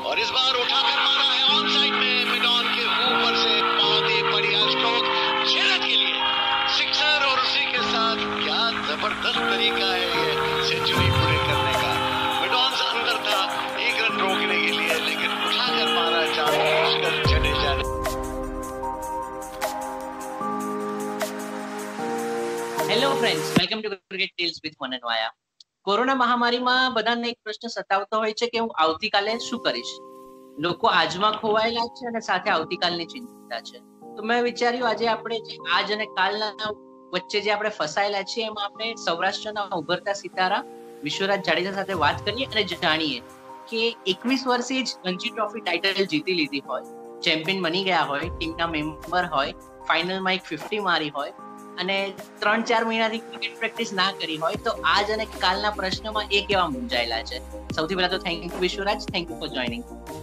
और इस बार उठाकर मारा है ऑन साइड में मिडॉन के ऊपर से बहुत ही बढ़िया स्ट्रोक शेरत के लिए सिक्सर और उसी के साथ क्या जबरदस्त तरीका है ये सेंचुरी पूरे करने का। मिडॉन से अंदर था 1 रन रोकने के लिए लेकिन उठाकर मारा जानबूझकर जडेजा ने। Hello friends, welcome to cricket tales with Manan Vaya. Corona મહામારીમાં બધાને એક પ્રશ્ન સતાવતો હોય છે કે હું આવતીકાલે શું કરીશ. લોકો આજમાં ખોવાયેલા છે અને સાથે આવતીકાલની ચિંતા છે. તો મેં વિચાર્યું આજે આપણે આજ અને કાલના વચ્ચે જે આપણે ફસાયેલા છીએ એમાં આપણે સૌરાષ્ટ્રના ઉભરતા સિતારા વિશ્વરાજ જાડેજા સાથે વાત કરીએ અને જાણીએ કે 21 વર્ષે જ રણજી ટ્રોફી ટાઇટલ જીતી લીધી હોય, ચેમ્પિયન બની ગયા હોય, ટીમના મેમ્બર હોય, ફાઇનલમાં એક 50 મારી હોય અને 3-4 મહિનાથી ક્રિકેટ પ્રેક્ટિસ ના કરી હોય તો આજ અને કાલના પ્રશ્નમાં એ કેવા મૂંઝાયેલા છે. સૌથી પહેલા તો thank you Vishwaraj, thank you for joining.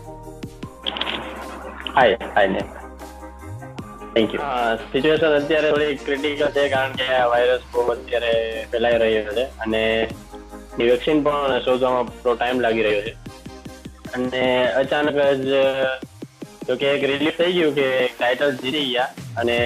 Hi ને થેન્ક યુ. સિચ્યુએશન અત્યારે થોડી ક્રિટિકલ છે કારણ કે આ વાયરસ બહુ અત્યારે ફેલાઈ રહ્યો છે અને વેક્સિન પણ શોધવામાં થોડો ટાઈમ લાગી રહ્યો છે અને અચાનક જ જો કે એક રિલીફ થઈ ગયું કે ટાઇટલ જીતી ગયા અને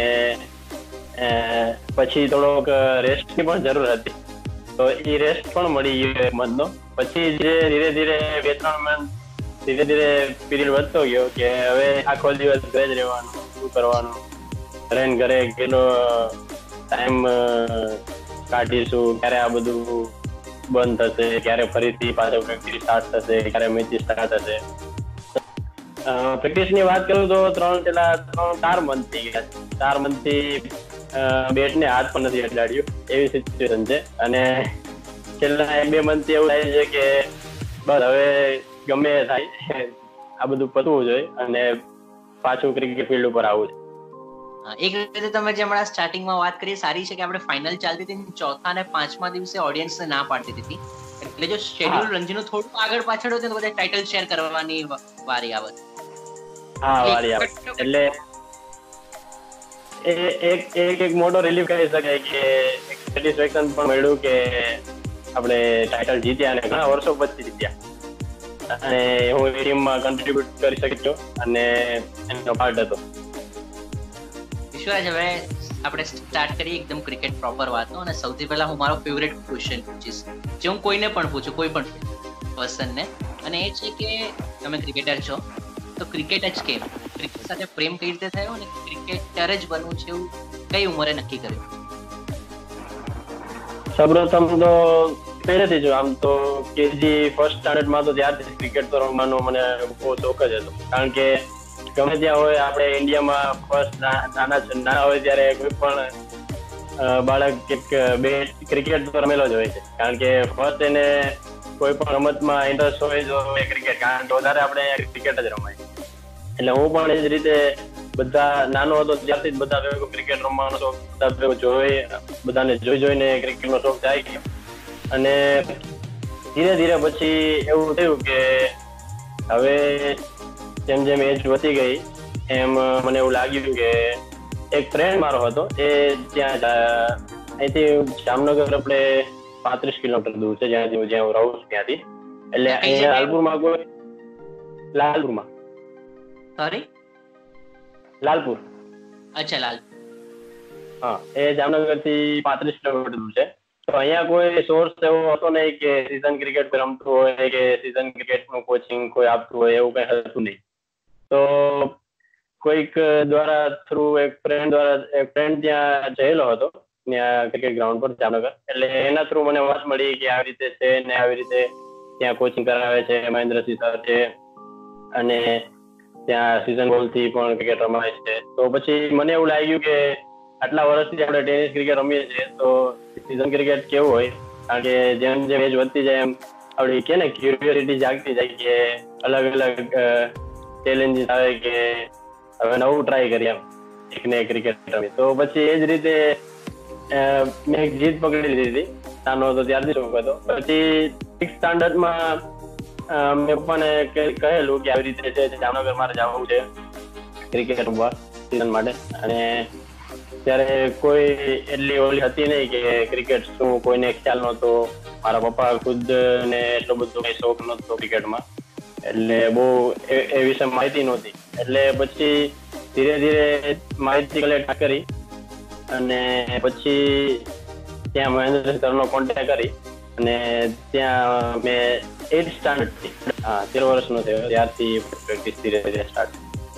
પછી થોડોક રેસ્ટની પણ જરૂર હતી તો એ રેસ્ટ પણ મળી ગયો એક મંથનો. પછી જે ધીરે ધીરે 2-3 મંથ ધીરે ધીરે પીરિયડ વધતો ગયો કે હવે આખો દિવસ ઘરે જ રહેવાનું, શું કરવાનું, ઘરે કેટલો ટાઈમ કાઢીશું, ક્યારે આ બધું બંધ થશે, ક્યારે ફરીથી પાછો પ્રેક્ટિસ સ્ટાર્ટ થશે, ક્યારે મેચ સ્ટાર્ટ થશે. પ્રેક્ટિસની વાત કરું તો 3-4 મંથ થઈ ગયા. 4 મંથથી બેટને હાથ પણ નથી અડાડ્યું એવી સિચ્યુએશન છે અને છેલ્લા 1-2 મંથથી એવું થાય છે કે બસ હવે ગમે થાય આ બધું પતવું જોઈએ અને પાછું ક્રિકેટ ફિલ્ડ ઉપર આવવું છે. એક રીતે તમે જે હમણાં સ્ટાર્ટિંગમાં વાત કરી સારી છે કે આપણે ફાઇનલ ચાલતી હતી, ચોથા અને 5મા દિવસે ઓડિયન્સને ના પાડતી હતી એટલે જો શેડ્યુલ રણજીનું થોડું આગળ પાછળ હતું તો બધા ટાઇટલ શેર કરવાની વારી આવત. એટલે એક મોટો રિલીફ કહી શકાય કે એક સેટિસ્ફેક્શન પણ મળ્યું કે આપણે ટાઇટલ જીત્યા અને ઘણા વર્ષો પછી જીત્યા અને હું એ ટીમમાં કન્ટ્રીબ્યુટ કરી શક્યો અને એનો પાર્ટ હતો. વિશ્વરાજ, હવે આપણે સ્ટાર્ટ કરીએ એકદમ ક્રિકેટ પ્રોપર વાતો અને સૌથી પહેલા હું મારો ફેવરેટ ક્વેશ્ચન પૂછીશ જે હું કોઈને પણ પૂછું, કોઈ પણ પર્સનને, અને એ છે કે તમે ક્રિકેટર છો તો ક્રિકેટ જ કેમ, ક્રિકેટ સાથે પ્રેમ કઈ રીતે થયો અને ક્રિકેટર જ બનવું છે એવું કઈ ઉંમરે નક્કી કર્યું? સૌપ્રથમ તો પહેલેથી જ આમ તો કેજી ફર્સ્ટ સ્ટાન્ડર્ડમાં તો ત્યારથી ક્રિકેટ તો રમવાનો મને બહુ શોખ જ હતો કારણ કે ગમે ત્યાં હોય આપણે ઇન્ડિયામાં ફર્સ્ટ નાના હોય ત્યારે કોઈ પણ બાળક ક્રિકેટ તો રમેલો જ હોય છે કારણ કે ફર્સ્ટ એને કોઈ પણ રમતમાં ઇન્ટરેસ્ટ હોય તો ક્રિકેટ, કારણ કે વધારે આપણે ક્રિકેટ જ રમાય. એટલે હું પણ એ જ રીતે બધા નાનો હતો ત્યારથી જ બધા ભેગો ક્રિકેટ રમવાનો શોખ, બધા ભેગો બધાને જોઈને ક્રિકેટનો શોખ જાય ગયો અને ધીરે ધીરે પછી એવું થયું કે હવે જેમ જેમ એજ વધી ગઈ એમ મને એવું લાગ્યું કે એક ફ્રેન્ડ મારો હતો એ ત્યાં અહીંથી જામનગર આપણે 35 કિલોમીટર દૂર છે જ્યાં હું રહું છું ત્યાંથી. એટલે અહીંયા લાલપુરમાં લાલપુર. અચ્છા, લાલપુર. હા, એ જામનગર થી 35 કિલોમીટર દૂર છે. તો અહીંયા કોઈ સોર્સ એવો હતો નહીં કે સીઝન ક્રિકેટ રમતું હોય કે સીઝન ક્રિકેટ નું કોચિંગ કોઈ આપતું હોય, એવું કઈ હતું નહીં. તો કોઈક દ્વારા થ્રુ એક ફ્રેન્ડ ત્યાં જયેલો હતો ત્યાં ક્રિકેટ ગ્રાઉન્ડ પર જામનગર, એટલે એના થ્રુ મને વાત મળી કે આવી રીતે છે ને આવી રીતે ત્યાં કોચિંગ કરાવે છે મહેન્દ્રસિંહ સર છે અને ત્યાં સીઝન બોલ થી પણ ક્રિકેટ રમાય છે. તો પછી મને એવું લાગ્યું કે આટલા વર્ષથી આપણે ટેનિસ ક્રિકેટ રમીએ છીએ તો સીઝન ક્રિકેટ કેવું હોય, કારણ કે જેમ જેમ એજ વધતી જાય એમ આપણી કે ને ક્યુરિયોસિટી જાગતી જાય કે અલગ અલગ ચેલેન્જીસ આવે કે હવે નવું ટ્રાય કરીએ એમ એક ને ક્રિકેટ રમી. તો પછી એ જ રીતે મેં એક જીત પકડી લીધી હતી. નાનો હતો ત્યારથી શોખ હતો. પછી 6th સ્ટાન્ડર્ડમાં મેં પપ્પાને કહેલું કે આવી રીતે છે જામનગર મારે જવું છે ક્રિકેટ રમવા સીઝન માટે, અને ત્યારે કોઈ એટલી ઓલી હતી નહીં કે ક્રિકેટ શું કોઈને ખ્યાલ નહોતો. મારા પપ્પા ખુદ ને એટલો બધો કઈ શોખ નહોતો ક્રિકેટમાં, એટલે બહુ એ વિશે માહિતી નહોતી. એટલે પછી ધીરે ધીરે માહિતી કલેક્ટ કરી અને પછી ત્યાં મહેન્દ્ર સરનો કોન્ટેક્ટ કરી અને ત્યાં મેં 8th સ્ટાન્ડર્ડ થી 13 વર્ષનો થયો ત્યારથી પ્રેક્ટિસ ધીરે ધીરે સ્ટાર્ટ.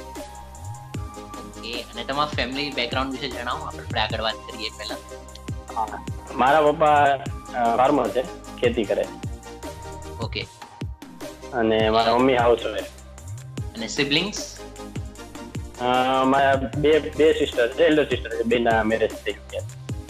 ઓકે, અને તમારા ફેમિલી બેકગ્રાઉન્ડ વિશે જણાવો, આપણે આગળ વાત કરીએ પહેલા. મારા પપ્પા ફાર્મર છે, ખેતી કરે. ઓકે. અને મારા મમ્મી હાઉસ વાઈફ. અને સિબ્લિંગ્સ? મારા બે સિસ્ટર છે, એલ્ડર સિસ્ટર છે, બેના મેરેજ થઈ ગયા.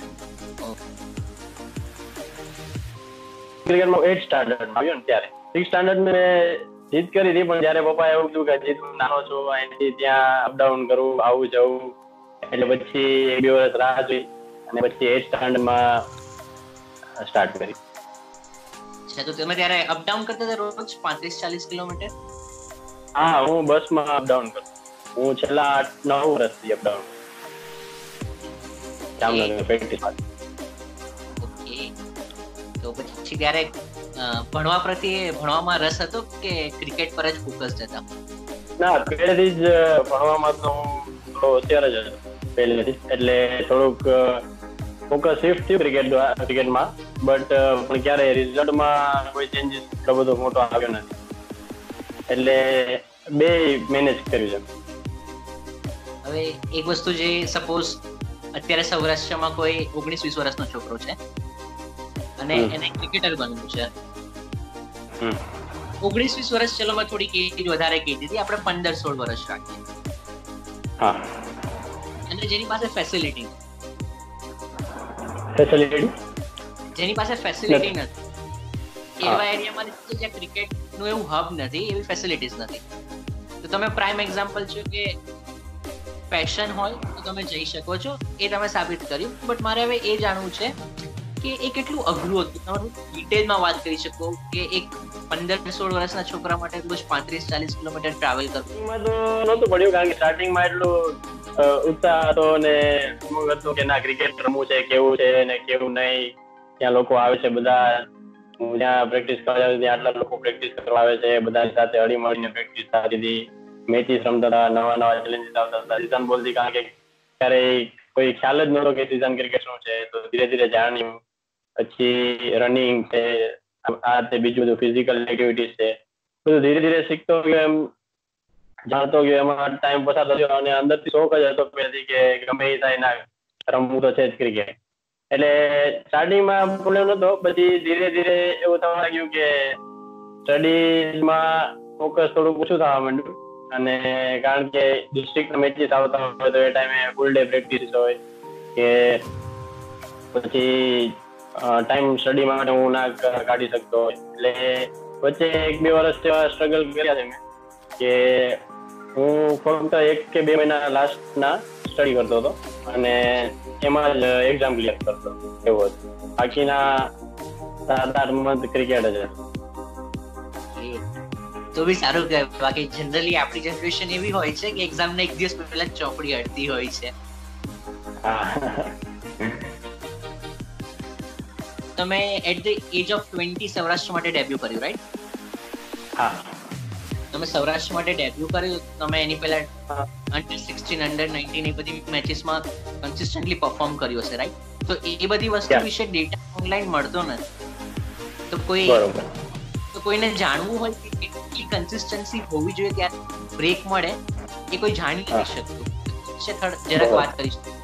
ક્રિકેટમાં 8th સ્ટાન્ડર્ડમાં આવ્યો ને ત્યારે 6th સ્ટાન્ડર્ડ મેં જીત કરી હતી, પણ જયારે પપ્પા એવું કીધું કે હજી તું નાનો છો, અહીંથી ત્યાં અપડાઉન કરવું, આવું જવું, એટલે પછી 1-2 વર્ષ રાહ જોઈ અને પછી 8th સ્ટાન્ડર્ડમાં સ્ટાર્ટ કરી. અચ્છા, તો તમે ત્યારે અપડાઉન કરતા હતા રોજ 35-40 કિલોમીટર? હા, હું બસમાં અપડાઉન કરું. હું છેલ્લા 8-9 વર્ષથી અપડાઉન જામનગર પ્રેક્ટિસ માટે. ઓકે, તો પછી ત્યારે ભણવામાં રસ હતો કે ક્રિકેટ પર જ ફોકસ હતા? ના, પહેલેથી જ ભણવામાં તો થોડો હોશિયાર જ હતો પહેલેથી, એટલે થોડુંક ફોકસ શિફ્ટ થયું ક્રિકેટમાં, બટ પણ ક્યારે રિઝલ્ટમાં કોઈ ચેન્જીસ એટલો બધો મોટો આવ્યો નથી, એટલે બે મેનેજ કર્યું છે. હવે એક વસ્તુ, જે સપોઝ અત્યારે સૌરાષ્ટ્રમાં કોઈ 19-20 વર્ષનો છોકરો છે અને એને ક્રિકેટર બનવું છે, 19-20 વર્ષ, ચલો મેં થોડીક એજ વધારે કહી દીધી, આપણે 15-16 વર્ષ રાખીએ, અને જેની પાસે ફેસિલિટી નથી, એવા એરિયામાં જ્યાં ક્રિકેટનું એવું હબ નથી, એવી ફેસિલિટીઝ નથી, તો તમે પ્રાઇમ એક્ઝામ્પલ છો કે પેશન હોય તો તમે જઈ શકો છો, એ તમે સાબિત કર્યું. બટ મારે હવે એ જાણવું છે કે એ કેટલું અઘરું હતું, તમારું ડિટેલમાં વાત કરી શકો કે એક 15-16 વર્ષના છોકરા માટે રોજ 35-40 કિલોમીટર ટ્રાવેલ કરવું? એમાં તો નહોતું પડ્યું, કારણ કે સ્ટાર્ટિંગમાં એટલું ઉત્સાહ હતો ને હતું કે ના ક્રિકેટ રમવું છે, કેવું છે ને કેવું નહીં, ત્યાં લોકો આવે છે બધા, હું જ્યાં પ્રેક્ટિસ કરવા જાઉં ત્યાં આટલા લોકો પ્રેક્ટિસ કરવા આવે છે, બધાની સાથે હળીમળીને પ્રેક્ટિસ થતી હતી, મેચીસ રમતા હતા, નવા ચેલેન્જીસ આવતા હતા સીઝન બોલથી, કારણ કે ક્યારેય કોઈ ખ્યાલ જ નહોતો કે સીઝન ક્રિકેટ શું છે, તો ધીરે ધીરે જાણ્યું. પછી રનિંગ છે, આ તે બીજું બધું ફિઝિકલ એક્ટિવિટીઝ છે, બધું ધીરે ધીરે શીખતો ગયો, એમ જાણતો ગયો, એમાં ટાઈમ પસાર થયો અને અંદરથી શોખ જ હતો પહેલેથી કે ગમે એ થાય ના રમવું તો છે જ ક્રિકેટ. એટલે સ્ટાર્ટિંગમાં પ્રોબ્લેમ નહોતો, પછી ધીરે ધીરે એવું થવા લાગ્યું કે સ્ટડીઝમાં ફોકસ થોડું ઓછું થવા માંડ્યું, અને કારણ કે ડિસ્ટ્રિક્ટ મેચીસ આવતા હોય તો એ ટાઈમે ફૂલ ડે પ્રેક્ટિસ હોય કે પછી ટાઈમ સ્ટડી માટે હું ના કાઢી શકતો હોય, એટલે વચ્ચે 1-2 વર્ષ જેવા સ્ટ્રગલ કર્યા છે મેં, કે હું ફક્ત 1 કે 2 મહિના લાસ્ટના સ્ટડી કરતો હતો અને એમાં જ એક્ઝામ ક્લિયર કરતો એવું હતું, બાકીના 7-8 મંથ ક્રિકેટ જ હતું. તો બી સારું કહેવાય. બાકી જનરલી આપણી જનરેશન એવી હોય છે કે એક્ઝામના 1 દિવસ પહેલા ચોપડી અડતી હોય છે. તમે at the age of 20 Saurashtra માટે ડેબ્યુ કર્યું, રાઈટ? હા, તમે સૌરાષ્ટ્ર માટે ડેબ્યુ કર્યું, તમે એની પહેલા અંડર 16, અંડર 19 એ બધી મેચીસમાં કન્સિસ્ટન્ટલી પરફોર્મ કર્યું હશે, રાઈટ? તો એ બધી વસ્તુ વિશે ડેટા ઓનલાઈન મળતો નથી, તો કોઈને જાણવું હોય કે કેટલી કન્સિસ્ટન્સી હોવી જોઈએ ત્યારે બ્રેક મળે, એ કોઈ જાણી નથી શકતું, જરાક વાત કરી શકું?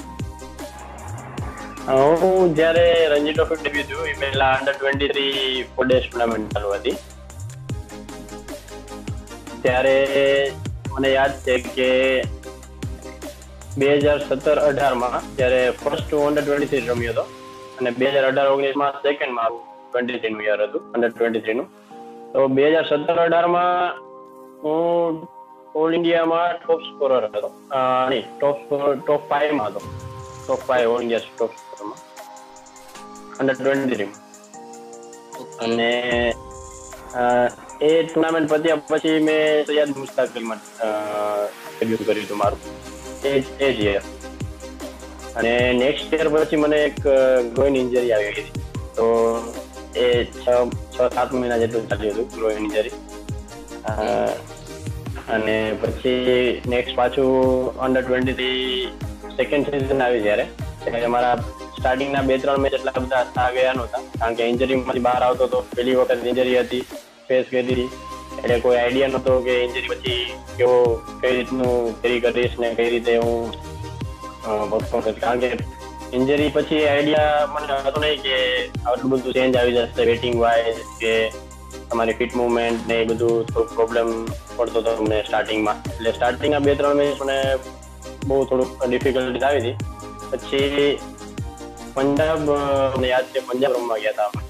હું જયારે રણજી ટ્રોફી ડેબ્યુ થયું એ પહેલા અંડર 23 4 ડેઝ ટુર્નામેન્ટ ચાલુ હતી, ત્યારે મને યાદ છે કે 2017-18 જયારે ફર્સ્ટ હું અંડર 23 રમ્યો હતો અને 2018-19 સેકન્ડ મારું 23 નું યર હતું, અંડર 23 નું. તો 2017-18 હું ઓલ ઇન્ડિયામાં ટોપ સ્કોરર હતો, નહીં ટોપ 5 માં હતો, ટોપ 5 ઓલ ઇન્ડિયા ટોપ સ્કોરમાં અંડર 23 માં. અને એ ટુર્નામેન્ટ પત્યા પછી મેં સૈયદ મુસ્તાકિલમાં ડેબ્યુ કર્યું હતું મારું એ જ યર. અને નેક્સ્ટ યર પછી મને એક ગ્રોઈન ઇન્જરી આવી ગઈ હતી, તો એ 6-7 મહિના જેટલું ચાલ્યું હતું ગ્રોઈન ઇન્જરી. અને પછી નેક્સ્ટ પાછું અંડર-23 સેકન્ડ સિઝન આવી જ્યારે અમારા સ્ટાર્ટિંગના 2-3 મેચ એટલા બધા આ ગયા નહોતા, કારણ કે ઇન્જરીમાંથી બહાર આવતો હતો. પહેલી વખત ઇન્જરી હતી, ફેસ કરી હતી, એટલે કોઈ આઈડિયા નહોતો કે ઇન્જરી પછી કઈ રીતનું કેરી કરીશ ને કઈ રીતે હું પરફોર્મ કરીશ. કારણ કે ઇન્જરી પછી આઈડિયા મને હતો નહીં કે આટલું બધું ચેન્જ આવી જશે બેટિંગ વાઇઝ, કે તમારી ફિટ મુવમેન્ટ ને એ બધું થોડુંક પ્રોબ્લેમ પડતો હતો અમને સ્ટાર્ટિંગમાં. એટલે સ્ટાર્ટિંગના 2-3 મેચ મને બહુ થોડુંક ડિફિકલ્ટી આવી હતી. પછી પંજાબ, મને યાદ છે પંજાબ રમવા ગયા હતા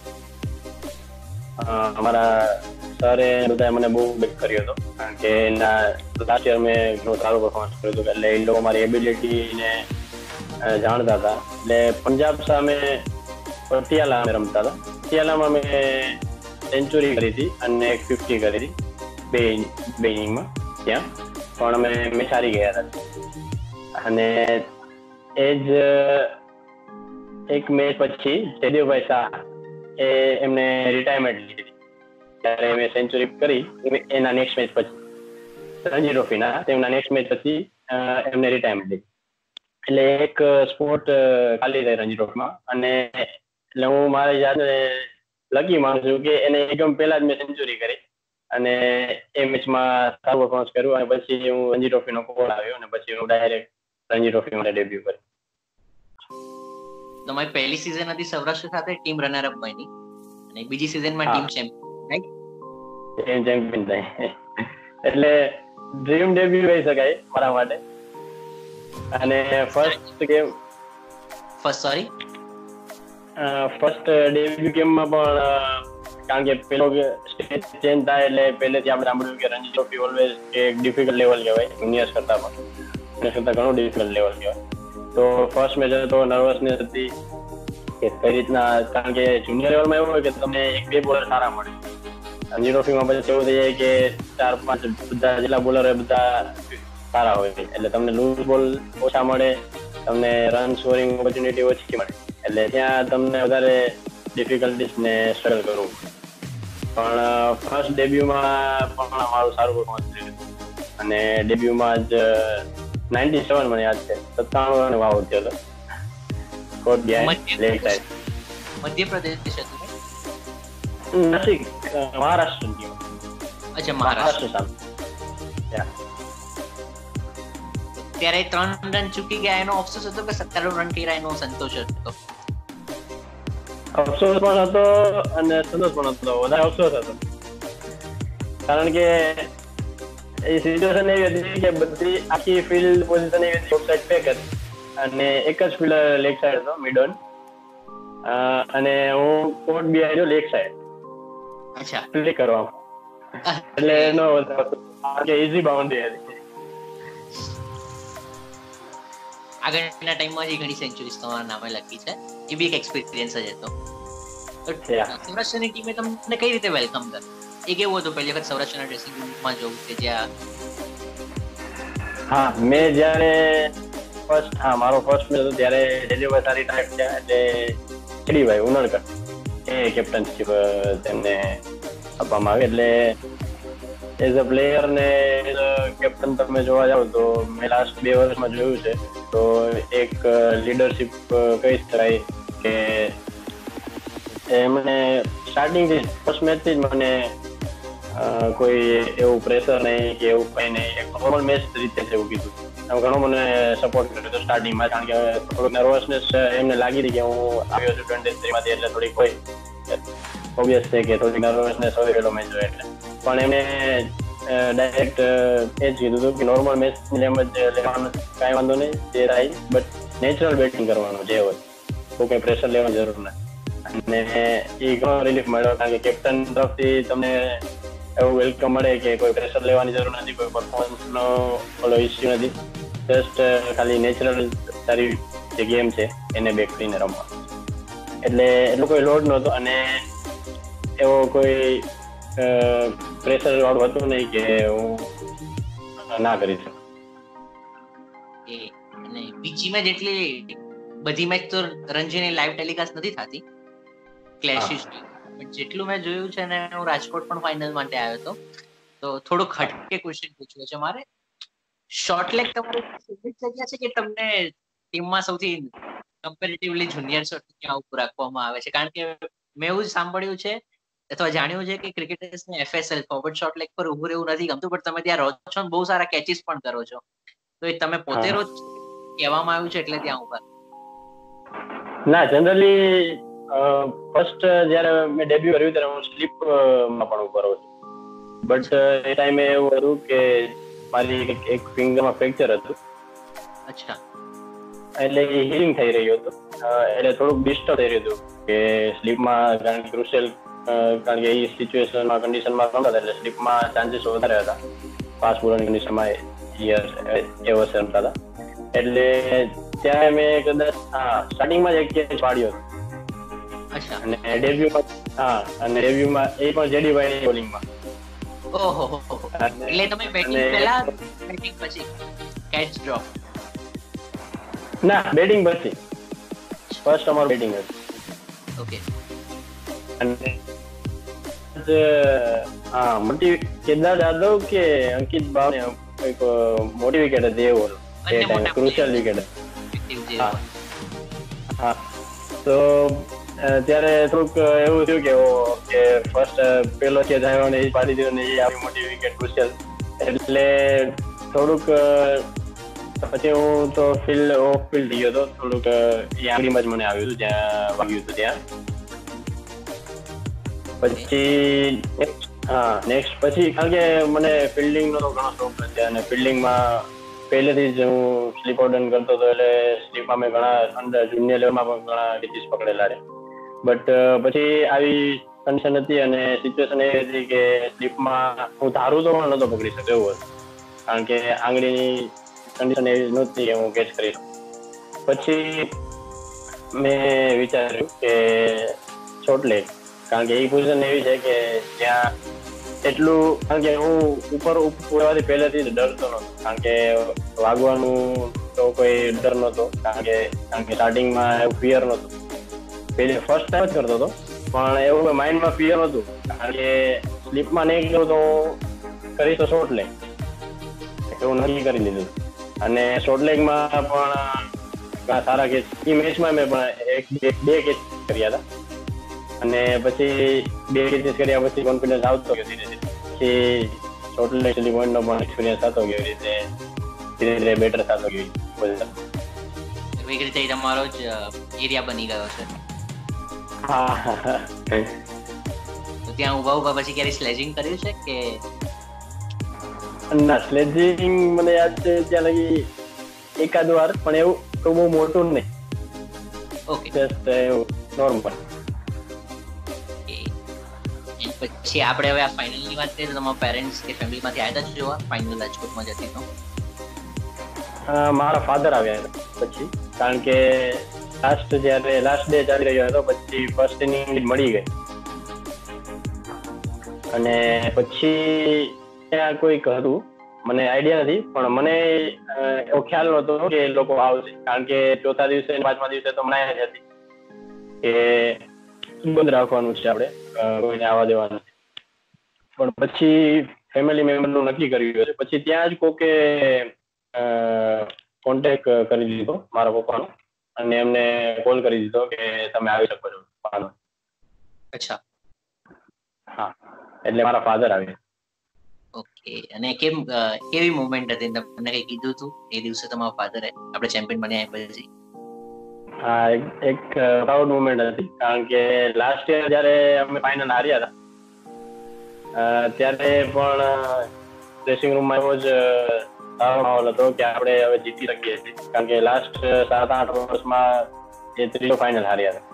અમારા સરે બધા મને બહુ બેક કર્યો હતો, કારણ કે એના લાસ્ટ યર મેં ઘણું સારું પરફોર્મન્સ કર્યું હતું, એટલે એ લોકો મારી એબિલિટીને જાણતા હતા. એટલે પંજાબ સામે પટિયાલા અમે રમતા હતા. પટિયાલામાં મેં સેન્ચુરી કરી હતી અને 50 કરી હતી બે ઇનિંગમાં ત્યાં, પણ અમે મેચ હારી ગયા હતા. અને એ જ એક મેચ પછી જયદેવભાઈ શાહ એમને રિટાયરમેન્ટ લીધી ત્યારે મેં સેન્ચુરી કરી. એના નેક્સ્ટ મેચ પછી રણજી ટ્રોફીના તેમના નેક્સ્ટ મેચ પછી એમને રિટાયરમેન્ટ લીધી. એટલે એક સ્પોર્ટ ખાલી થઈ રણજી ટ્રોફીમાં. અને એટલે હું મારી જાતને લકી માનું છું કે એને એકદમ પહેલા જ મેં સેન્ચુરી કરી અને એ મેચમાં સારું પરફોર્મન્સ કર્યું. અને પછી હું રણજી ટ્રોફીનો કોલ આવ્યો અને પછી હું ડાયરેક્ટ રણજી ટ્રોફી માટે ડેબ્યુ કર્યું. તમારી પહેલી સિઝન હતી સૌરાષ્ટ્ર સાથે, ટીમ રનર અપ બની, અને બીજી સિઝનમાં team champion, right? Team champion થઈ, એટલે ડ્રીમ ડેબ્યુ કહી શકાય મારા માટે. અને ફર્સ્ટ ડેબ્યુ ગેમમાં પણ, કારણ કે પેલો સ્ટેજ ચેન્જ થાય એટલે પહેલેથી આપણે સાંભળ્યું કે રણજી ટ્રોફી ઓલવેઝ એક ડિફિકલ્ટ લેવલ કહેવાય, જુનિયર્સ કરતા ઘણું ડિફિકલ્ટ લેવલ કહેવાય. તો ફર્સ્ટ મેચ હતો, નર્વસનેસ હતી કે કઈ રીતના, કારણ કે જુનિયર લેવલમાં એવું હોય કે તમને 1-2 બોલર સારા મળે. રણજી ટ્રોફીમાં પછી એવું થઈ જાય કે 4-5 બધા જેટલા બોલર હોય બધા સારા હોય, એટલે તમને લૂઝ બોલ ઓછા મળે, તમને રન સ્કોરિંગ ઓપોર્ચ્યુનિટી ઓછી મળે, એટલે ત્યાં તમને વધારે ડિફિકલ્ટીસ ને સ્ટ્રગલ કરવું. પણ ફર્સ્ટ ડેબ્યુમાં પણ મારું સારું પરફોર્મન્સ થયું અને ડેબ્યુમાં જ 97 મને યાદ છે 97 રન વાવ થયો હતો. Caught behind leg side. Madhya Pradesh હતું નથી, મહારાષ્ટ્ર ટીમ. અચ્છા, મહારાષ્ટ્ર સામે. ત્યારે 3 રન ચૂકી ગયા એનો અફસોસ હતો કે 17 રન કર્યા એનો સંતોષ હતો? અફસોસ પણ હતો અને સંતોષ પણ હતો. વધારે અફસોસ હતો, કારણ કે એ સિચ્યુએશન એવી હતી કે બધી આખી ફિલ્ડ પોઝિશન એવી હતી, ઓફ સાઈડ પેક હતી અને એક જ ફિલ્ડર લેગ સાઈડ હતો, મિડ ઓન, અને હું કોટ બિહાઇન્ડ લેગ સાઈડ. અચ્છા, પ્લે કરવામાં એટલે એનો કે ઈઝી બાઉન્ડ્રી હતી. આગળના ટાઈમમાં ઘણી સેન્ચુરીઝ તમારા નામે લખી છે, એ બી એક એક્સપિરિયન્સ જ હતો. સૌરાષ્ટ્રની ટીમે તમને કઈ રીતે વેલકમ કર્યું? એ કેવું હતું પહેલી વખત સૌરાષ્ટ્રના ડ્રેસિંગ રૂમમાં જોવું કે જ્યાં? હા, મેં જ્યારે મારો ફર્સ્ટ મેચ હતો ત્યારે જયદેવભાઈ સારી ટાઈપ છે, એટલે ચડીભાઈ ઉનડકર એ કેપ્ટનશીપ તેમને આપવામાં આવી. એટલે એઝ અ પ્લેયર ને એઝ અ કેપ્ટન તમે જોવા જાવ તો મેં લાસ્ટ 2 વર્ષમાં જોયું છે, તો એક લીડરશીપ કહી શકાય કે એમને સ્ટાર્ટિંગથી ફર્સ્ટ મેચથી જ મને કોઈ એવું પ્રેશર નહીં કે એવું કંઈ નહીં, એક નોર્મલ મેચ રીતે જ એવું કીધું. ઘણો મને સપોર્ટ કર્યો હતો સ્ટાર્ટિંગમાં, કારણ કે થોડુંક નર્વસનેસ એમને લાગી હતી કે હું આવ્યો છું 23માંથી, એટલે થોડીક કોઈ ઓબ્વિયસ છે કે થોડીક નર્વસનેસ હોય પેલો મેચ હોય એટલે. પણ એમને ડાયરેક્ટ એ જ કીધું હતું કે નોર્મલ મેચની જેમ જ લેવાનું, કાંઈ વાંધો નહીં, જે થાય બટ નેચરલ બેટિંગ કરવાનું જે હોય, કોઈ કંઈ પ્રેશર લેવાની જરૂર નથી. અને એ ઘણો રિલીફ મળ્યો, કારણ કે કેપ્ટન તરફથી તમને એવું વેલકમ મળે કે કોઈ પ્રેશર લેવાની જરૂર નથી, કોઈ પરફોર્મન્સનો ઓલો ઇસ્યુ નથી, જસ્ટ ખાલી નેચરલ તારી જે ગેમ છે એને બેક કરીને રમવા. એટલે એટલો કોઈ લોડ નહોતો અને એવો કોઈ પ્રેશર વાળું હતું નહીં કે હું ના કરી શકું. અને બીજી મેચ જેટલી બધી મેચ તો રણજીની લાઈવ ટેલિકાસ્ટ નથી થતી, ક્લેશિસ, જેટલું મેં જોયું છે ને, હું રાજકોટ પણ ફાઇનલ માટે આવ્યો હતો, તો થોડુંક હટકે ક્વેશ્ચન પૂછવું છે મારે. શોર્ટ લેગ તમારી ફેવરિટ જગ્યા છે કે તમને ટીમમાં સૌથી કમ્પેરેટિવલી જુનિયર શોર્ટ ક્યાં ઉપર રાખવામાં આવે છે? કારણ કે મેં એવું જ સાંભળ્યું છે અથવા જાણ્યું છે કે ક્રિકેટર્સને FSL ફોરવર્ડ શોર્ટ લેગ પર ઉભું રહેવું નથી ગમતું, પણ તમે ત્યાં રહો છો ને બહુ સારા કેચીસ પણ કરો છો, તો એ તમે પોતે રોજ કહેવામાં આવ્યું છે એટલે ત્યાં ઉભા? ના, જનરલી ફર્સ્ટ જયારે મેં ડેબ્યુ કર્યું ત્યારે હું સ્લીપમાં પણ ઉભો રહું છું. બટ એ ટાઈમે એવું હતું કે મારી એક ફિંગરમાં ફ્રેક્ચર હતું. અચ્છા. એટલે એ હીલિંગ થઈ રહ્યું હતું, એટલે થોડુંક ડિસ્ટર્બ થઈ રહ્યું હતું કે સ્લીપમાં, કારણ કે ક્રુશિયલ, કારણ કે એ સિચ્યુએશનમાં કન્ડિશનમાં રમતા હતા એટલે સ્લીપમાં ચાન્સીસ વધારે હતા. ફાસ્ટ બોલરની કન્ડિશનમાં એ વર્ષે રમતા હતા. એટલે ત્યારે મેં કદાચ સ્ટાર્ટિંગમાં જ એક કેચ પાડ્યો હતો. અચ્છા. અને ડેબ્યુમાં એ પણ જેડી ભાઈની બોલિંગમાં. ઓહો, એટલે તમે બેટિંગ પહેલા બેટિંગ પછી કેચ ડ્રોપ? ના, બેટિંગ પછી. ફર્સ્ટ અમારું બેટિંગ હતું. ઓકે. અને કેદાર જાદવ કે અંકિત ભાવને એક મોટી વિકેટ હતી એવું હતું, ક્રુશિયલ વિકેટ. હા, તો ત્યારે થોડુંક એવું થયું કે ફર્સ્ટ પેલો કેચ આવ્યો ને એ પાડી દીધો ને એ આપણી મોટી વિકેટ ક્રુશિયલ, એટલે થોડુંક પછી હું તો ફીલ્ડ ઓફ ફીલ્ડ થઈ ગયો હતો. થોડુંક એ આંગળીમાં જ મને આવ્યું હતું, જ્યાં વાગ્યું હતું ત્યાં. પછી નેક્સ્ટ પછી, કારણ કે મને ફિલ્ડિંગનો તો ઘણો શોખ છે અને ફિલ્ડિંગમાં પહેલેથી જ હું સ્લીપ આઉટ કરતો હતો, એટલે સ્લીપમાં મેં ઘણા અંદર જુનિયર લેવલમાં પણ ઘણા કેચીસ પકડેલા છે. બટ પછી આવી કન્ડિશન હતી અને સિચ્યુએશન એ હતી કે સ્લીપમાં હું ધારું તો પણ નહોતો પકડી શકતો એવું હતું, કારણ કે આંગળીની કન્ડિશન એવી નહોતી કે હું કેચ કરી શકું. પછી મેં વિચાર્યું કે શોર્ટ લેગ, કારણ કે એ પોઝિશન એવી છે કે જ્યાં એટલું, કારણ કે હું ઉપર ઉડવાથી પહેલેથી જ ડરતો નહોતો, કારણ કે વાગવાનું તો કોઈ ડર નહોતો, કારણ કે સ્ટાર્ટિંગમાં એવું ફિયર નહોતું. પહેલી ફર્સ્ટ ટાઈમ જ કરતો હતો, પણ એવું માઇન્ડમાં ફિયર નહોતું, કારણ કે સ્લીપમાં નહીં ગયો તો કરીશ તો શોર્ટ લેગ એવું નક્કી કરી લીધું. અને શોર્ટ લેગમાં પણ ઘણા સારા કેચ, એ મેચમાં મેં પણ બે કેચ કર્યા હતા. અને પછી બે કેચીસ કર્યા પછી કોન્ફિડન્સ આવતો ગયો ધીરે ધીરે. પછી શોર્ટ લેગ સ્લીપ પોઈન્ટનો પણ એક્સપિરિયન્સ થતો ગયો, રીતે ધીરે ધીરે બેટર થતો ગયો. એવી રીતે તમારો જ એરિયા બની ગયો છે. હા. તો ત્યાં ઉભા પછી ક્યારે સ્લેજિંગ કર્યું છે કે? ના, સ્લેજિંગ મને યાદ છે ત્યાં લગી એકાદ વાર, પણ એવું તો બહુ મોટું નહીં. ઓકે, જસ્ટ એવું નોર્મલ. પછી આપણે હવે આ ફાઇનલની વાત કરીએ તો તમારા પેરેન્ટ્સ કે ફેમિલીમાંથી આવ્યા હતા જોવા ફાઇનલ રાજકોટમાં જતી તો? મારા ફાધર આવ્યા હતા પછી, કારણ કે લાસ્ટ ડે ચાલી રહ્યો હતો, પછી ફર્સ્ટ ઇનિંગ મળી ગઈ. અને પછી ત્યાં કોઈક હતું, મને આઈડિયા નથી, પણ મને એવો ખ્યાલ નહોતો કે એ લોકો આવશે, કારણ કે ચોથા દિવસે 5મા દિવસે તો મનાય જ હતી કે બંધ રાખવાનું છે, આપણે કોઈને આવવા દેવાનું. પણ પછી ફેમિલી મેમ્બરનું નક્કી કર્યું છે, પછી ત્યાં જ કોકે કોન્ટેક્ટ કરી દીધો મારા પપ્પાનો, અને એમને કોલ કરી દીધો કે તમે આવી શકો છો. અચ્છા. હા, એટલે મારા ફાધર આવ્યા. ઓકે, અને કેવી મુવમેન્ટ હતી? તમને કઈ કીધું હતું એ દિવસે તમારા ફાધરે આપણે ચેમ્પિયન બન્યા પછી? હા, એક પ્રાઉડ મુવમેન્ટ હતી, કારણ કે લાસ્ટ યર જયારે અમે ફાઇનલ હાર્યા હતા ત્યારે પણ ડ્રેસિંગ રૂમમાં એવો જ માહોલ હતો કે આપણે હવે જીતી શકીએ છીએ, કારણ કે લાસ્ટ 7-8 વર્ષમાં એ ત્રીજો ફાઇનલ હાર્યા હતા.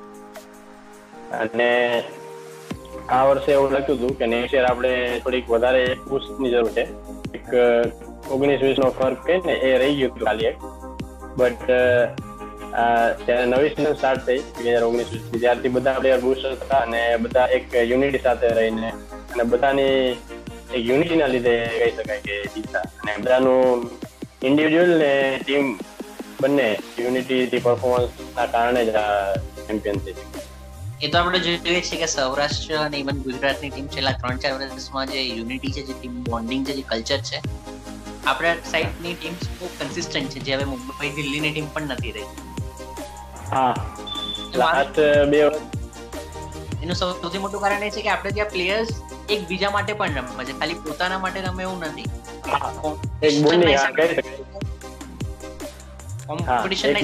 અને આ વર્ષે એવું લાગતું હતું કે નેક્સ્ટ યર આપણે થોડીક વધારે પુશની જરૂર છે. એક 19-20 નો ફર્ક કહે ને એ રહી ગયું હતું ખાલી એક. બટ ત્યારે નવી સિઝન સ્ટાર્ટ થઈ 2019, ત્યારથી બધા પ્લેયર બુસ્ટર હતા અને બધા એક યુનિટી સાથે રહીને અને બધાની એક યુનિટીના લીધે કહી શકાય કે જીતા. અને બધાનું ઇન્ડિવિજ્યુઅલ ને ટીમ બંને યુનિટીથી પરફોર્મન્સના કારણે જ આ ચેમ્પિયન થઈ. એ તો આપણે જોઈએ છીએ કે સૌરાષ્ટ્ર અને ઇવન ગુજરાતની ટીમ છેલ્લા 3-4 વર્ષમાં જે યુનિટી છે, જે ટીમ બોન્ડિંગ છે, જે કલ્ચર છે, આપણા સાઈડની ટીમ બહુ કન્સિસ્ટન્ટ છે, જે હવે મુંબઈ દિલ્હીની ટીમ પણ નથી રહી. હા, લાસ્ટ 2 વર્ષ એનું સૌથી મોટું કારણ એ છે કે આપણે ત્યાં પ્લેયર્સ એકબીજા માટે પણ રમે છે, ખાલી પોતાના માટે રમે એવું નથી. એક બોન્ડિંગ આ કહી શકાય. કોમ્પિટિશન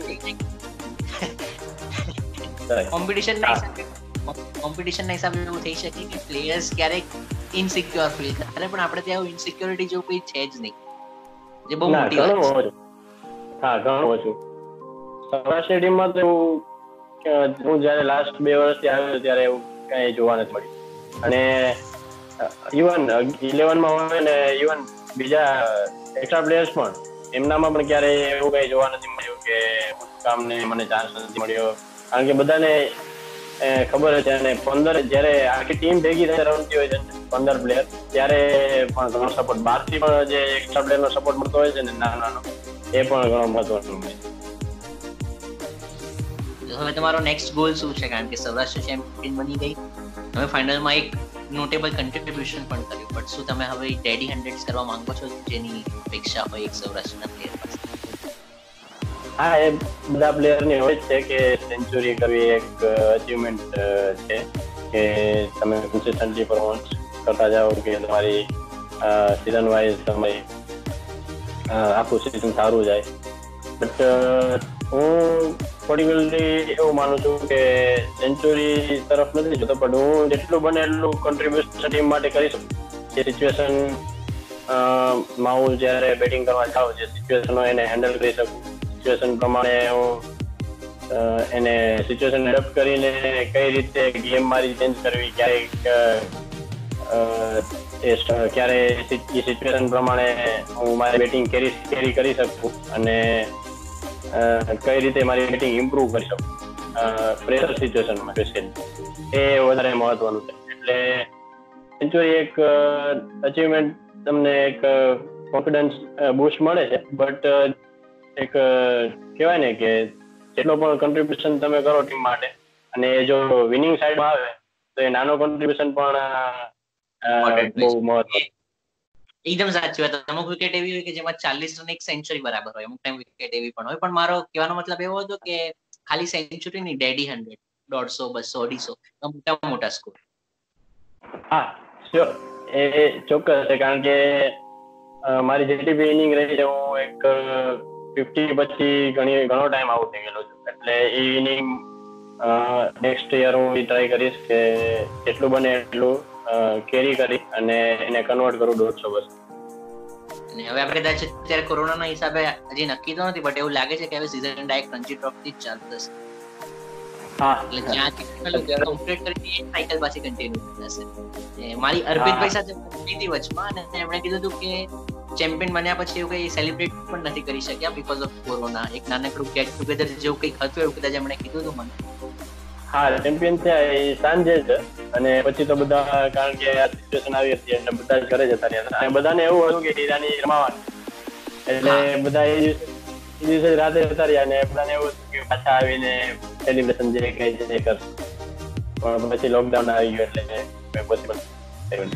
ના હિસાબે એવું થઈ શકે કે પ્લેયર્સ ક્યારેક ઇનસિક્યોર ફીલ કરે, પણ આપણે ત્યાં ઇનસિક્યોરિટી જેવું કંઈ છે જ નહીં, જે બહુ મોટી વાત છે. હા, ઘણું ઓછું. સૌરાષ્ટ્ર ટીમમાં તો એવું હું જયારે લાસ્ટ 2 વર્ષથી આવ્યો ત્યારે એવું કઈ જોવા નથી મળ્યું. અને ઇવન 11માં હોય ને ઇવન બીજા એક્સ્ટ્રા પ્લેયર્સ પણ એમનામાં પણ ક્યારેય એવું કઈ જોવા નથી મળ્યું કે કામને મને ચાન્સ નથી મળ્યો. કારણ કે બધાને ખબર છે, અને 15 જયારે આખી ટીમ ભેગી થઈને રમતી હોય છે 15 પ્લેયર, ત્યારે પણ ઘણો સપોર્ટ બહારથી પણ જે એક્સ્ટ્રા પ્લેયર નો સપોર્ટ મળતો હોય છે ને નાનો, એ પણ ઘણો મહત્વનો હોય છે. હવે તમારો નેક્સ્ટ ગોલ શું છે? કારણ કે સૌરાષ્ટ્ર ચેમ્પિયન બની ગઈ, હવે ફાઇનલમાં એક નોટેબલ કન્ટ્રીબ્યુશન પણ કર્યું, બટ શું તમે હવે ડેડી 100s કરવા માંગો છો, જેની અપેક્ષા હોય એક સૌરાષ્ટ્રના પ્લેયર પાસે? હા, એ બધા પ્લેયરની હોય છે કે સેન્ચુરી કરવી એક અચીવમેન્ટ છે, કે તમે કન્સિસ્ટન્ટલી પરફોર્મન્સ કરતા જાઓ, કે તમારી સીઝન વાઇઝ તમારી આખું સીઝન સારું જાય. બટ હું પર્ટિક્યુલરલી એવું માનું છું કે સેન્ચુરી તરફ નથી જતો, પણ હું જેટલું બને એટલું કન્ટ્રીબ્યુશન ટીમ માટે કરી શકું. જે સિચ્યુએશન માં હું જ્યારે બેટિંગ કરવા જાઉં, જે સિચ્યુએશન હોય એને હેન્ડલ કરી શકું, સિચ્યુએશન પ્રમાણે હું એને સિચ્યુએશન એડપ્ટ કરીને કઈ રીતે ગેમ મારી ચેન્જ કરવી, ક્યારે સિચ્યુએશન પ્રમાણે હું મારી બેટિંગ કેરી કરી શકું, અને કઈ રીતે મારી બેટિંગ ઇમ્પ્રૂવ કરી શકું પ્રેશર સિચ્યુએશનમાં સ્પેશિયલી, એ વધારે મહત્વનું છે. એટલે સેન્ચુરી એક અચીવમેન્ટ, તમને એક કોન્ફિડન્સ બૂસ્ટ મળે છે, બટ એક કહેવાય ને કે જેટલો પણ કન્ટ્રીબ્યુશન તમે કરો ટીમ માટે, અને જો વિનિંગ સાઈડમાં આવે તો એ નાનો કન્ટ્રીબ્યુશન પણ બહુ મહત્વ. એકદમ સાચી વાત. અમુક વિકેટ એવી હોય કે જેમાં 40 રન એક સેન્ચુરી બરાબર હોય, અમુક ટાઈમ વિકેટ એવી પણ હોય. પણ મારો કહેવાનો મતલબ એવો હતો કે ખાલી સેન્ચુરી નહીં, ડેડી 100, 150, 200, 250 મોટા સ્કોર. હા, શ્યોર, એ ચોક્કસ છે. કારણ કે મારી જેટલી બી ઇનિંગ રહી છે, હું એક 50 પછી ઘણો ટાઈમ આઉટ થઈ ગયેલો છું. એટલે એ ઇનિંગ નેક્સ્ટ યર હું ટ્રાય કરીશ કે જેટલું બને એટલું કેરી કરી અને એને કન્વર્ટ કરું 150. અને હવે આપણે કદાચ અત્યારે કોરોનાના હિસાબે હજી નક્કી તો નથી, બટ એવું લાગે છે કે હવે સીઝન ડાયરેક્ટ રણજી ટ્રોફી જ ચાલુ થશે. હા, એટલે જ્યાં કમ્પ્લીટ કરી સાયકલ પાછી કન્ટિન્યુ થશે. મારી અર્પિતભાઈ સાથે હતી વચમાં, અને એમણે કીધું હતું કે ચેમ્પિયન બન્યા પછી એવું કઈ સેલિબ્રેટ પણ નથી કરી શક્યા બીકોઝ ઓફ કોરોના. એક નાનકડું ગેટ ટુગેધર જેવું કંઈક હતું, એવું કદાચ એમણે કીધું હતું મને. હા, ચેમ્પિયન થયા એ સાંજે જ, અને પછી તો બધા, કારણ કે આ સિચ્યુએશન આવી હતી એટલે બધા જ ઘરે જતા રહ્યા હતા, અને બધાને એવું હતું કે હીરાની રમાવાની, એટલે બધા એ દિવસે રાતે જતા રહ્યા, અને બધાને એવું હતું કે પાછા આવીને સેલિબ્રેશન જે કઈ છે કરશું. પણ પછી લોકડાઉન આવી ગયું એટલે પોસિબલ થયું.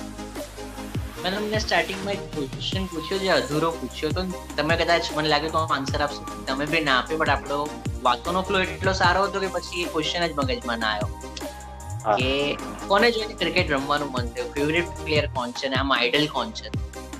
મેં તમને સ્ટાર્ટિંગમાં એક ક્વેશ્ચન પૂછ્યો, જે અધૂરો પૂછ્યો તો તમે કદાચ મને લાગે તો આન્સર આપશો, તમે બી ના આપ્યો, બટ આપણો વાતોનો ફ્લો એટલો સારો હતો કે પછી એ ક્વેશ્ચન જ મગજમાં ના આવ્યો કે કોને જોઈને ક્રિકેટ રમવાનું મન થયું, ફેવરેટ પ્લેયર કોણ છે, અને આમ આઈડલ કોણ છે?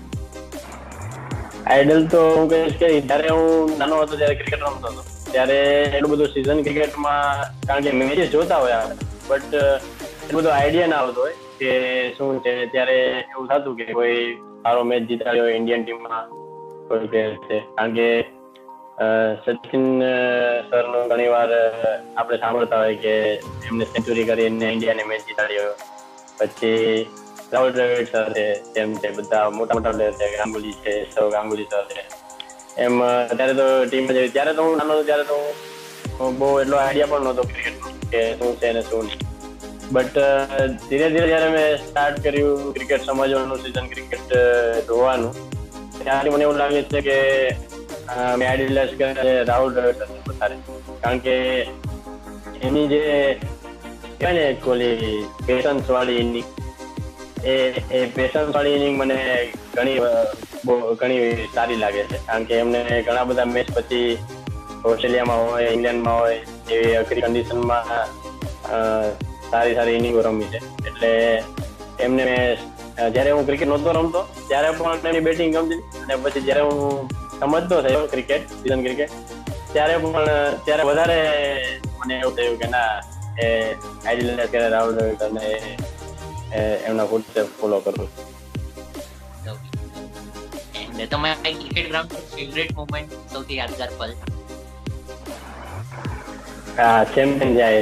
આઈડલ તો હું કહીશ કે જયારે હું નાનો હતો ત્યારે ક્રિકેટ રમતો હતો, ત્યારે એટલું બધું સિઝન ક્રિકેટમાં, કારણ કે મેચીસ જોતા હોય બટ એટલું બધું આઈડિયા ના આવતો હોય કે શું છે. ત્યારે એવું થતું કે કોઈ સારો મેચ જીતાડ્યો હોય ઇન્ડિયન ટીમમાં કોઈ પ્લેયર છે, કારણ કે સચિન સરનો ઘણી વાર આપણે સાંભળતા હોય કે એમને સેન્ચુરી કરીને ઇન્ડિયાને મેચ જીતાડ્યો. પછી રાહુલ દ્રવિડ સર છે, જેમ છે બધા મોટા પ્લેયર છે, ગાંગુલી છે, સૌરવ ગાંગુલી સર છે. એમ ત્યારે તો ટીમ ત્યારે તો હું નાનો હતો ત્યારે તો બહુ એટલો આઈડિયા પણ નહોતો ક્રિકેટનો કે શું છે ને શું નહીં. બટ ધીરે ધીરે જયારે મેં સ્ટાર્ટ કર્યું ક્રિકેટ સમજવાનું, સીઝન ક્રિકેટ જોવાનું, ત્યારે મને એવું લાગે છે કે મેં આઈડિયલાઇઝ કર્યા રાહુલ દ્રવિડ વધારે, કારણ કે એની જે કહેવાય ને ઓલી પેશન્સ વાળી ઇનિંગ, એ પેશન્સ વાળી ઇનિંગ મને ઘણી સારી લાગે છે. કારણ કે એમને ઘણા બધા મેચ પછી ઓસ્ટ્રેલિયામાં હોય, ઇંગ્લેન્ડમાં હોય, એવી અઘરી કન્ડિશનમાં સારી ઇનિંગો રમી છે. એટલે એમને જયારે હું ક્રિકેટ નહોતો રમતો ત્યારે પણ એની બેટિંગ ગમતી, અને પછી જયારે હું સમજતો થયો ક્રિકેટ, સીઝન ક્રિકેટ, ત્યારે વધારે મને એવું થયું કે ના, એ આઈડીએલ કે રાહુલ દ્રવિડ અને એમના ફૂટસ્ટેપ ફોલો કરું. તમારા ક્રિકેટ ગ્રાઉન્ડ પર ફેવરેટ મોમેન્ટ, સૌથી યાદગાર પલ? હા, ચેમ્પિયન જાય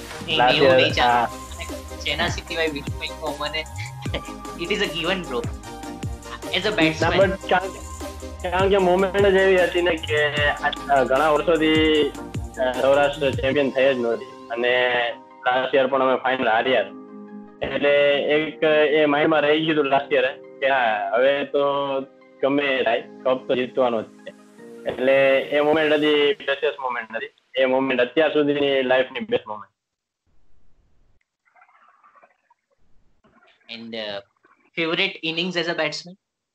જેના સિવાય બીજું કંઈક મને it is a given bro as a batsman. કારણ કે મોમેન્ટ જ એવી હતી ને કે ઘણા વર્ષોથી સૌરાષ્ટ્ર ચેમ્પિયન થઈ જ નહોતી, અને લાસ્ટ યર પણ અમે ફાઇનલ હાર્યા. એટલે એક એ માઇન્ડમાં રહી ગયું હતું લાસ્ટ યર કે હા, હવે તો ગમે થાય, કપ તો જીતવાનો જ છે. એટલે એ મોમેન્ટ હતી પ્રેશિયસ મોમેન્ટ હતી. એ મોમેન્ટ અત્યાર સુધીની લાઈફની best moment. And favourite innings as a batsman?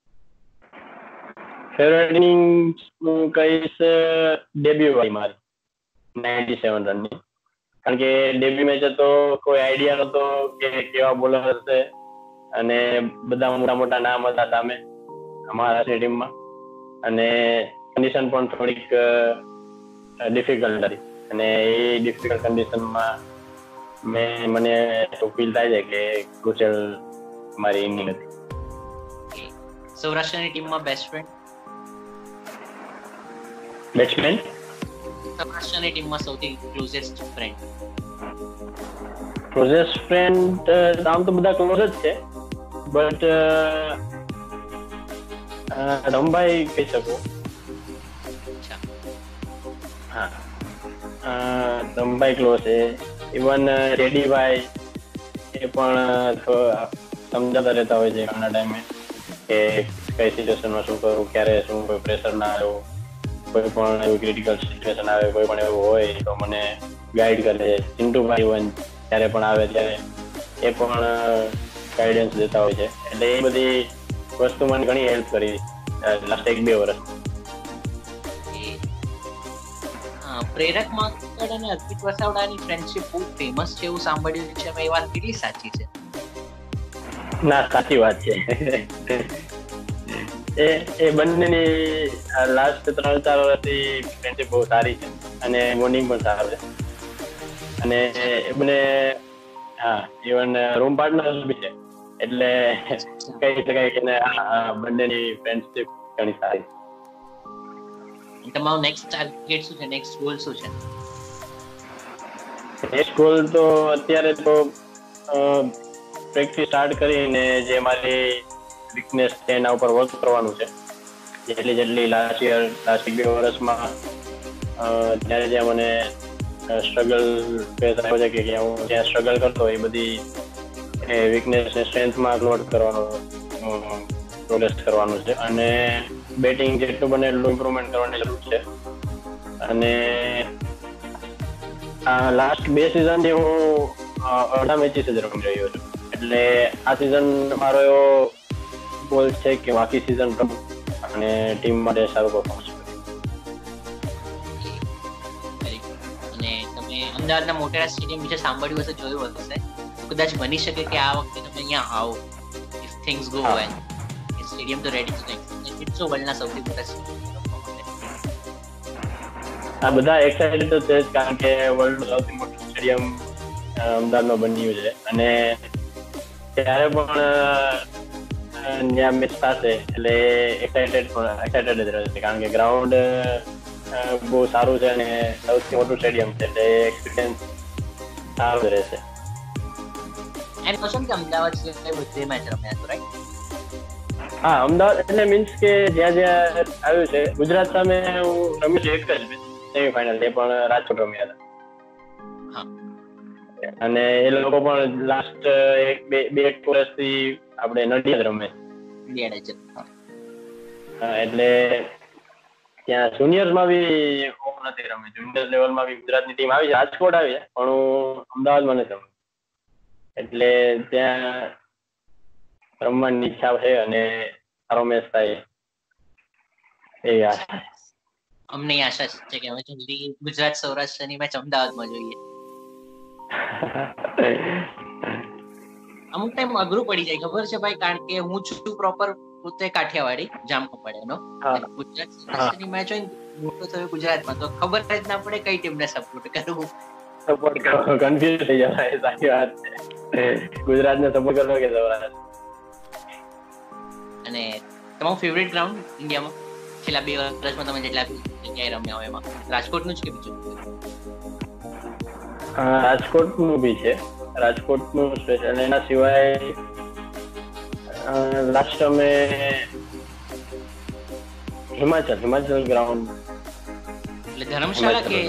Favourite innings હું કહીશ ડેબ્યુ વાળી મારી 97 રનની. કારણ કે ડેબ્યુ મેચ હતો, કોઈ આઈડિયા નતો કે કેવા બોલર હશે, અને બધા મોટા નામ હતા સામે મહારાષ્ટ્રની ટીમમાં, અને કન્ડિશન પણ થોડીક ડિફિકલ્ટ હતી. અને એ ડિફિકલ્ટ કન્ડિશનમાં મને ફીલ થાય છે કે ક્રુશિયલ મારી ઇનિંગ હતી. સૌરાષ્ટ્રની ટીમમાં બેસ્ટ ફ્રેન્ડ? બેટ્સમેન સૌરાષ્ટ્રની ટીમમાં સૌથી ક્લોઝેસ્ટ ફ્રેન્ડ? ક્લોઝેસ્ટ ફ્રેન્ડ આમ તો બધા ક્લોઝ જ છે, બટ રમભાઈ કહી શકું. હા, રમભાઈ ક્લોઝ છે. ઇવન રેડીભાઈ એ પણ સમજાતા રહેતા હોય છે ઘણા ટાઈમે કે કઈ સિચ્યુએશનમાં શું કરવું, ક્યારે શું, કોઈ પ્રેશર ના આવ્યું, કોઈ પણ એવું ક્રિટિકલ સિચ્યુએશન આવે, કોઈ પણ એવું હોય તો મને ગાઈડ કરે. ચિંટુભાઈ ઇવન જ્યારે પણ આવે ત્યારે એ પણ ગાઈડન્સ દેતા હોય છે. એટલે એ બધી વસ્તુ મને ઘણી હેલ્પ કરી લાસ્ટ 1-2 વર્ષ. પ્રેરક માંકડ અને અર્પિત વસાવડાની ફ્રેન્ડશિપ બહુ ફેમસ છે એવું સાંભળ્યું છે. એ વાત કેટલી સાચી છે? ના, સાચી વાત છે. એ બંનેની લાસ્ટ 3-4 વર્ષથી ફ્રેન્ડશિપ બહુ સારી છે, અને બોન્ડિંગ પણ સારું છે. અને એ બંને ઇવન રૂમ પાર્ટનર બી છે. એટલે કહી શકાય કે બંનેની ફ્રેન્ડશિપ ઘણી સારી. તમારું નેક્સ્ટ ટાર્ગેટ શું છે? નેક્સ્ટ ગોલ શું છે? નેક્સ્ટ ગોલ તો અત્યારે તો પ્રેક્ટિસ સ્ટાર્ટ કરીને જે મારી વીકનેસ છે એના ઉપર વર્ક કરવાનું છે. જેટલી લાસ્ટ 2 વર્ષમાં જ્યાં મને સ્ટ્રગલ ફેસ આવ્યો છે, કે હું જ્યાં સ્ટ્રગલ કરતો એ બધી વીકનેસ ને સ્ટ્રેન્થમાં કન્વર્ટ પ્રોગ્રેસ કરવાનું છે. અને બેટિંગ જેટલું બને એટલું ઇમ્પ્રુવમેન્ટ કરવાની જરૂર છે. અને લાસ્ટ 2 સિઝનથી હું અડધા મેચીસ જ રમી રહ્યો છું. એટલે આ સિઝન મારો એવો ગોલ છે કે બાકી સિઝન રમું અને ટીમ માટે સારું પરફોર્મન્સ કરું. અને તમે અમદાવાદના મોટેરા સ્ટેડિયમ વિશે સાંભળ્યું હશે, જોયું હશે, કદાચ બની શકે કે આ વખતે તમે અહીંયા આવો, if things go well. Stadium તો રેડી છે. ઇટ્સ વર્લ્ડના સૌથી મોટા સ્ટેડિયમ. આ બધા એક્સાઇટેડ તો છે જ, કારણ કે વર્લ્ડનું સૌથી મોટું સ્ટેડિયમ અમદાવાદમાં બન્યું છે. અને ત્યારે પણ ત્યાં મેચ થશે એટલે એક્સાઇટેડ જ રહેશે, કારણ કે ગ્રાઉન્ડ બહુ સારું છે અને સૌથી મોટું સ્ટેડિયમ છે. એટલે એક્સપિરિયન્સ સારું રહેશે. એમ કહો છો કે અમદાવાદ સિવાય બધે મેચ રમ્યા છો, રાઈટ? હા, અમદાવાદ એટલે મીન્સ કે જ્યાં આવ્યું છે. ગુજરાત સામે હું રમ્યું છું એક જ મેચ, સેમીફાઇનલ, એ પણ રાજકોટ રમ્યા હતા. અને એ લોકો પણ લાસ્ટ 1-2 વર્ષથી આપણે નડિયાદ રમે. એટલે ત્યાં જુનિયર્સમાં બી હું નથી રમ્યો. જુનિયર લેવલમાં બી ગુજરાતની ટીમ આવી છે, રાજકોટ આવી છે, પણ હું અમદાવાદમાં નથી રમ્યો. એટલે ત્યાં રમવાની ઈચ્છા છે અને સારો મેચ થાય એવી આશા. અમને આશા છે કે હવે જલ્દી ગુજરાત સૌરાષ્ટ્રની મેચ અમદાવાદમાં જોઈએ. અમુક ટાઈમ અઘરું પડી જાય ખબર છે ભાઈ, કારણ કે હું છું પ્રોપર પોતે કાઠિયાવાડી જામખંભાળિયાનો. ગુજરાત સૌરાષ્ટ્રની મેચ હોય ને મોટો થયો ગુજરાતમાં તો ખબર જ ના પડે કઈ ટીમને સપોર્ટ કરવું. કન્ફ્યુઝ થઈ જાય. સાચી વાત છે. ગુજરાતને સપોર્ટ કરવો કે સૌરાષ્ટ્ર. અને તમારું ફેવરેટ ગ્રાઉન્ડ ઇન્ડિયામાં છેલ્લા 2 વર્ષમાં તમે જેટલા જગ્યાએ રમ્યા હોય એમાં રાજકોટનું જ કે બીજું? રાજકોટનું બી છે, રાજકોટનું સ્પેશિયલ. એના સિવાય લાસ્ટ અમે હિમાચલ ગ્રાઉન્ડ એટલે ધર્મશાળા કે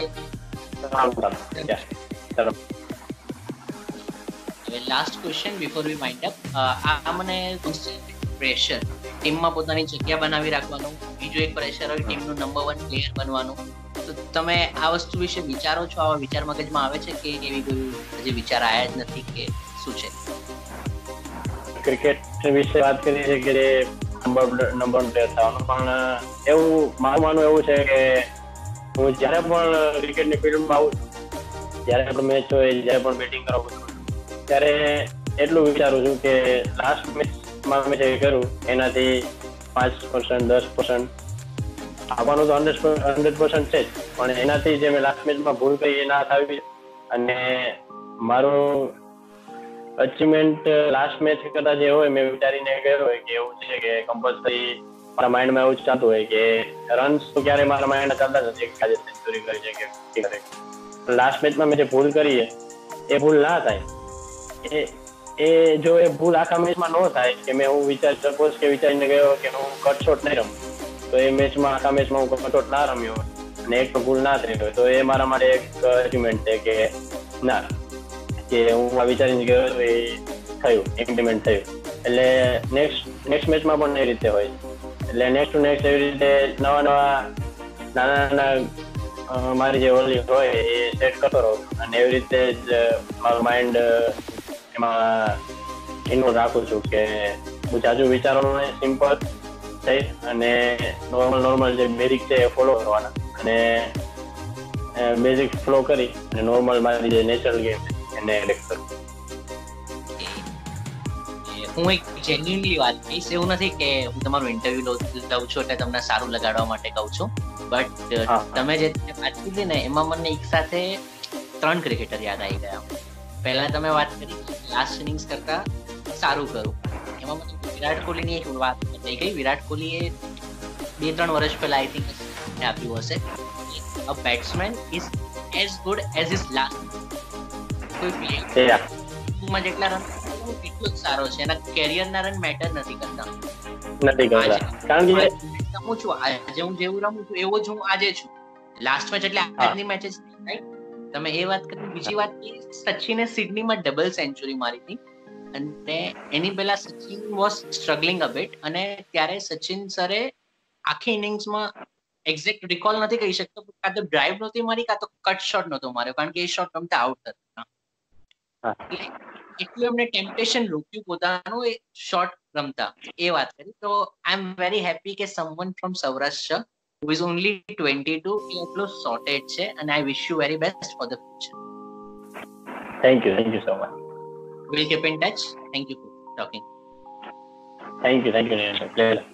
last question before we wind up. આ મને પ્રેશર ટીમમાં પોતાની જગ્યા બનાવી રાખવાનું, બીજું એક પ્રેશર હોય ટીમનું નંબર 1 પ્લેયર બનવાનું. તો તમે આ વસ્તુ વિશે વિચારો છો? આવા વિચાર મગજમાં આવે છે કે એવી કોઈ હજી વિચાર આયા જ નથી કે શું છે? ક્રિકેટ વિશે વાત કરી છે કે નંબર 1 પ્લેયર થવાનું, પણ એવું માનવું એવું છે કે હું જ્યારે પણ ક્રિકેટની ફિલ્ડમાં આવું છું, જ્યારે પણ મેચ હોય, જ્યારે પણ બેટિંગ કરાવું છું, ત્યારે એટલું વિચારું છું કે લાસ્ટ મેચમાં મેં જે કર્યું એનાથી 5% 10% આવવાનું તો 100% છે જ, પણ એનાથી જે મેં લાસ્ટ મેચમાં ભૂલ કરી એ ના થવી. અને મારું અચીવમેન્ટ લાસ્ટ મેચ કરતા જે હોય મેં વિચારીને ગયો હોય કે એવું છે કે કમ્પલસરી મારા માઇન્ડમાં એવું ચાલતું હોય કે રન્સ તો ક્યારે મારા માઇન્ડમાં ચાલતા નથી કે આજે સેન્ચુરી કરી છે કે કરે. લાસ્ટ મેચમાં મેં જે ભૂલ કરી એ ભૂલ ના થાય. એ જો એ ભૂલ આખા મેચમાં ન થાય કે મેં હું સપોઝ કે વિચારીને ગયો કે હું કટ શોટ નહીં રમું, તો એ મેચમાં આખા મેચમાં હું કટ શોટ ના રમ્યો અને એક ભૂલ ના થઈ હોય તો એ મારા માટે એક અચીવમેન્ટ છે કે ના, કે હું આ વિચારીને ગયો એ થયું, ઇમ્પ્લિમેન્ટ થયું. એટલે નેક્સ્ટ મેચમાં પણ એ રીતે હોય. એટલે નેક્સ્ટ ટુ નેક્સ્ટ એવી રીતે નાના મારી જે ઓલી હોય એ સેટ કરતો રહું અને એવી રીતે જ મારું માઇન્ડ એમાં ઇન્વોલ્વ રાખું છું કે હું જાજુ વિચારવાનું નહીં, સિમ્પલ થઈ અને નોર્મલ જે બેઝિક છે એ ફોલો કરવાના અને બેઝિક ફ્લો કરી અને નોર્મલ મારી જે નેચરલ ગેમ એને એડેપ્ટ કરું. હું એક જેન્યુઇનલી વાત કહીશ, એવું નથી કે હું તમારું ઇન્ટરવ્યુ લઉં છું એટલે તમને સારું લગાડવા માટે કહું છું, બટ તમે જે વાત કીધી ને એમાં મને એક સાથે 3 ક્રિકેટર યાદ આવી ગયા. પહેલા તમે વાત કરી લાસ્ટ ઇનિંગ્સ કરતા સારું કરું, એમાં મને વિરાટ કોહલીની એક વાત થઈ ગઈ. વિરાટ કોહલીએ 2-3 વર્ષ પહેલા આઈ થિંક આપ્યું હશે, a batsman is as good as his last. કોઈ પ્લેયરમાં જેટલા રન એટલો જ સારો છે, એના કેરિયરના રન મેટર નથી કરતા. કારણ કે રમું છું આજે, હું જેવું રમું છું એવો જ હું આજે છું. લાસ્ટ મેચ એટલે આજની મેચ જ રાઈટ. તમે એ વાત કરી. બીજી વાત કે સચિને સિડનીમાં ડબલ સેન્ચુરી મારી હતી અને એની પહેલા Sachin was struggling a bit અને ત્યારે સચિન સરે આખી ઇનિંગ્સમાં એક્ઝેક્ટ રિકોલ નથી કહી શકતો, કાં તો ડ્રાઈવ નહોતી મારી કાં તો કટ શોટ નહોતો માર્યો, કારણ કે એ શોટ રમતા આઉટ હતા. એટલું એમને ટેમ્પટેશન રોક્યું પોતાનું એ શોટ રમતા. એ વાત કરી. તો આઈ એમ વેરી હેપી કે someone from Saurashtra who is only 22 એ એટલો sorted છે and I wish you very best for the future. Thank you so much. We'll keep in touch. Thank you for talking. Thank you. Pleasure.